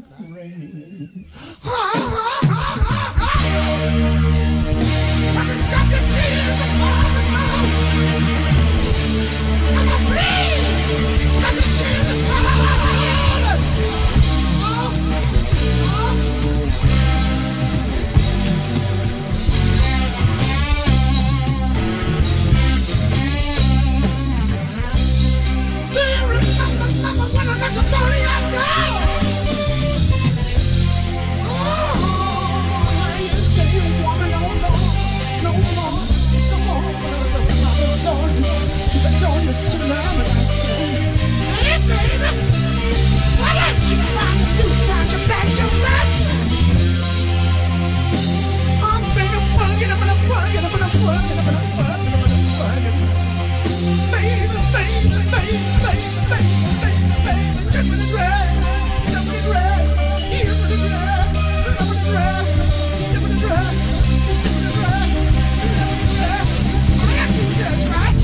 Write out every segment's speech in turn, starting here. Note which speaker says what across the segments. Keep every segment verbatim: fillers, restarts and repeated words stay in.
Speaker 1: rain. Try to stop the tears from falling down. I'm a please stop the tears from falling down. Oh, oh. Do you remember, mama, when I knocked the body out down? Oh, you say you wanna know, no, no more, no more, no more, no more. But don't you sit around and I say, hey baby, why don't you find a new find your back your back? I'm been working, I'm gonna work, I'm gonna work, I'm gonna work, I'm gonna work. Baby, baby, baby, baby, baby, baby, baby, just with the drag, just with the drag, here with the drag, just with the drag, just with the drag, just with the drag, just with the drag. I got two sets, right?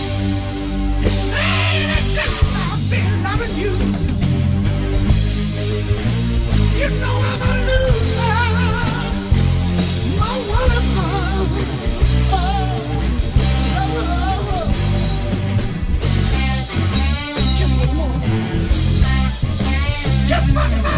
Speaker 1: Hey, that's just how I've been loving you. You know I'm a loser. Oh, what a fun. Oh, oh, oh, oh. Just one more. Just one more.